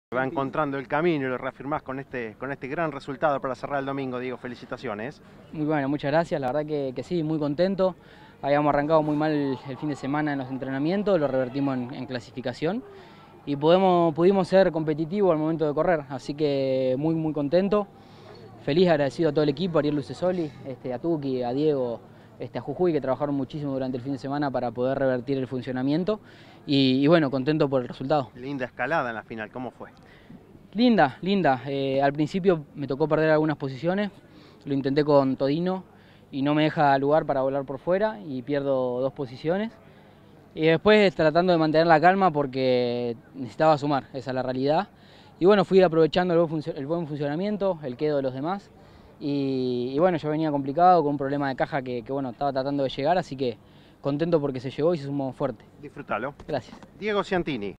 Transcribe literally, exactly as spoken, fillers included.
Va encontrando el camino y lo reafirmás con este, con este gran resultado para cerrar el domingo, Diego. Felicitaciones. Muy bueno, muchas gracias. La verdad que, que sí, muy contento. Habíamos arrancado muy mal el, el fin de semana en los entrenamientos, lo revertimos en, en clasificación y podemos, pudimos ser competitivos al momento de correr. Así que muy, muy contento. Feliz, agradecido a todo el equipo, a Ariel Lucesoli, este, a Tuki, a Diego, este, a Jujuy, que trabajaron muchísimo durante el fin de semana para poder revertir el funcionamiento. Y, y bueno, contento por el resultado. Linda escalada en la final, ¿cómo fue? Linda, linda. Eh, al principio me tocó perder algunas posiciones, lo intenté con Todino y no me deja lugar para volar por fuera y pierdo dos posiciones. Y después tratando de mantener la calma porque necesitaba sumar, esa es la realidad. Y bueno, fui aprovechando el buen, el buen funcionamiento, el quedo de los demás. Y, y bueno, yo venía complicado con un problema de caja que, que bueno, estaba tratando de llegar, así que contento porque se llegó y se sumó fuerte. Disfrútalo. Gracias. Diego Ciantini.